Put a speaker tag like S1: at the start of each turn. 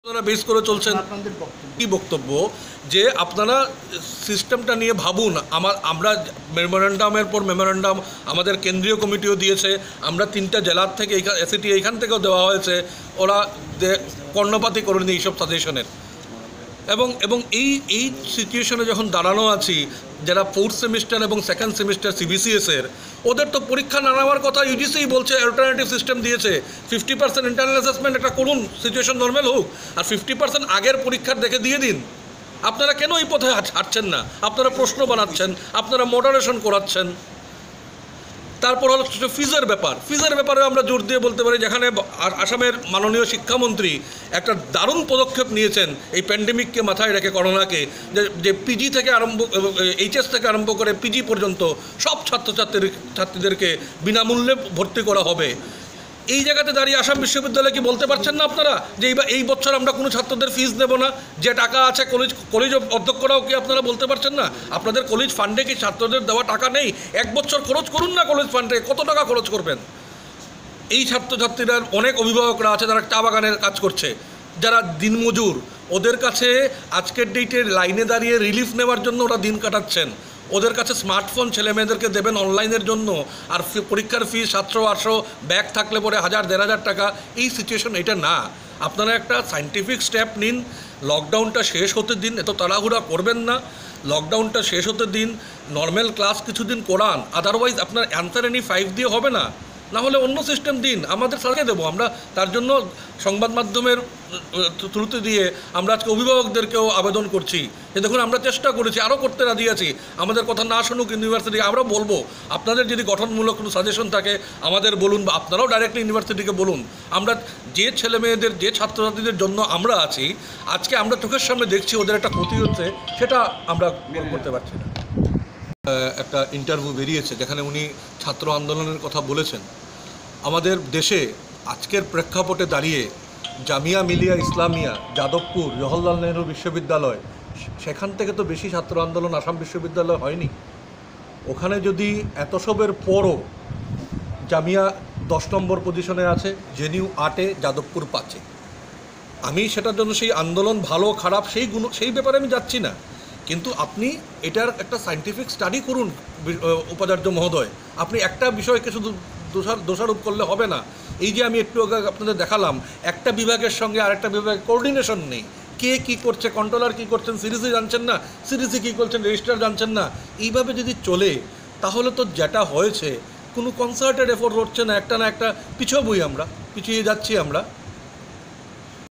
S1: আপনারা বেস করে চলছেন কি বক্তব্য যে আপনারা সিস্টেমটা নিয়ে ভাবুন। আমরা মেমোরেন্ডামের পর মেমোরেন্ডাম আমাদের কেন্দ্রীয় কমিটিও দিয়েছে, আমরা 3টা জেলার থেকে এসিটি এইখান থেকেও দেওয়া হয়েছে, ওরা কর্ণপাতই করেনি এইসব সাজেশনের। এবং এই সিচুয়েশনে যখন দাঁড়ানো আছি, যারা 4th সেমিস্টার এবং 2nd সেমিস্টার সিবিসিএসের, ওদের তো পরীক্ষা না নেওয়ার কথা ইউজিসিই বলছে। অল্টারনেটিভ সিস্টেম দিয়েছে, 50% ইন্টারনাল অ্যাসেসমেন্ট একটা করুন, সিচুয়েশন নর্মাল হোক, আর 50% আগের পরীক্ষার দেখে দিয়ে দিন। আপনারা কেন এই পথে হাঁটছেন না? আপনারা প্রশ্ন বানাচ্ছেন, আপনারা মডারেশন করাচ্ছেন। তারপর হলো ফিজের ব্যাপারে আমরা জোর দিয়ে বলতে পারি, যেখানে আসামের মাননীয় শিক্ষামন্ত্রী একটা দারুণ পদক্ষেপ নিয়েছেন এই প্যান্ডেমিককে মাথায় রেখে, করোনাকে, যে পিজি থেকে এইচএস থেকে আরম্ভ করে পিজি পর্যন্ত সব ছাত্রীদেরকে বিনামূল্যে ভর্তি করা হবে। এই জায়গাতে দাঁড়িয়ে আসাম বিশ্ববিদ্যালয় কি বলতে পারছেন না আপনারা যে এই বছর আমরা কোনো ছাত্রদের ফিজ নেব না? যে টাকা আছে কলেজ অধ্যক্ষরাও কি আপনারা বলতে পারছেন না? আপনাদের কলেজ ফান্ডে কি ছাত্রদের দেওয়া টাকা নেই? 1 বছর খরচ করুন না কলেজ ফান্ডে, কত টাকা খরচ করবেন? এই ছাত্রছাত্রীরা অনেক অভিভাবকরা আছে যারা চা বাগানের কাজ করছে, যারা দিনমজুর, ওদের কাছে আজকের ডেটে লাইনে দাঁড়িয়ে রিলিফ নেওয়ার জন্য ওরা দিন কাটাচ্ছেন। ওদের কাছে স্মার্টফোন ছেলেমেয়েদেরকে দেবেন অনলাইনের জন্য, আর পরীক্ষার ফি 700-800, ব্যাগ থাকলে পরে 1000-1500 টাকা। এই সিচুয়েশন এটা না। আপনারা একটা সায়েন্টিফিক স্টেপ নিন, লকডাউনটা শেষ হতে দিন, এত তাড়াহুড়া করবেন না। লকডাউনটা শেষ হতে দিন, নর্মাল ক্লাস কিছুদিন করান, আদারওয়াইজ আপনার অ্যান্সার এনি 5 দিয়ে হবে না, না হলে অন্য সিস্টেম দিন, আমাদের সাথে দেবো। আমরা তার জন্য সংবাদ মাধ্যমের থ্রুতে দিয়ে আমরা আজকে অভিভাবকদেরকেও আবেদন করছি যে দেখুন, আমরা চেষ্টা করেছি, আরও করতে রাজি আছি, আমাদের কথা না শুনুক ইউনিভার্সিটি, আমরা বলবো আপনাদের যদি গঠনমূলক কোনো সাজেশন থাকে আমাদের বলুন, বা আপনারাও ডাইরেক্টলি ইউনিভার্সিটিকে বলুন। আমরা যে ছেলে মেয়েদের, যে ছাত্রছাত্রীদের জন্য আমরা আছি, আজকে আমরা চোখের সামনে দেখছি ওদের একটা ক্ষতি হচ্ছে, সেটা আমরা করতে পারছি না। একটা ইন্টারভিউ বেরিয়েছে যেখানে উনি ছাত্র আন্দোলনের কথা বলেছেন। আমাদের দেশে আজকের প্রেক্ষাপটে দাঁড়িয়ে জামিয়া মিলিয়া ইসলামিয়া, যাদবপুর, জওহরলাল নেহরু বিশ্ববিদ্যালয়, সেখান থেকে তো বেশি ছাত্র আন্দোলন আসাম বিশ্ববিদ্যালয় হয়নি। ওখানে যদি এত সবের পরও জামিয়া 10 নম্বর পজিশনে আছে, জেনিউ 8-এ, যাদবপুর 5-এ। আমি সেটার জন্য সেই আন্দোলন ভালো খারাপ সেই ব্যাপারে আমি যাচ্ছি না, কিন্তু আপনি এটার একটা সায়েন্টিফিক স্টাডি করুন উপাচার্য মহোদয়। আপনি একটা বিষয়কে শুধু দোষারোপ করলে হবে না। এই যে আমি একটু আগে আপনাদের দেখালাম, একটা বিভাগের সঙ্গে আরেকটা বিভাগের কোঅর্ডিনেশন নেই, কে কী করছে, কন্ট্রোলার কী করছেন সিরিজে জানছেন না, সিরিজে কী করছেন রেজিস্ট্রার জানছেন না। এইভাবে যদি চলে তাহলে তো যেটা হয়েছে কোনো কনসার্টেড এফোর্ট হচ্ছে না, একটা পিছিয়ে যাচ্ছি আমরা।